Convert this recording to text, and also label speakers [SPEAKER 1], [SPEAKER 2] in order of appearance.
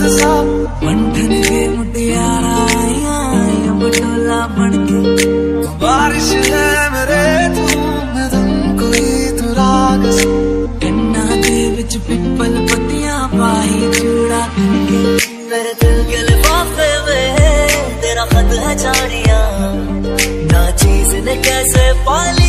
[SPEAKER 1] सा बंधन के मुटियारा आया बटोला बनके बारिश है मेरे तुम कोई तू राग कन्ना दे विच पिपल पत्तियां पाई चूड़ा मेरे दिल के लिफाफे में तेरा खत है जानिया ना चीज ने कैसे पाली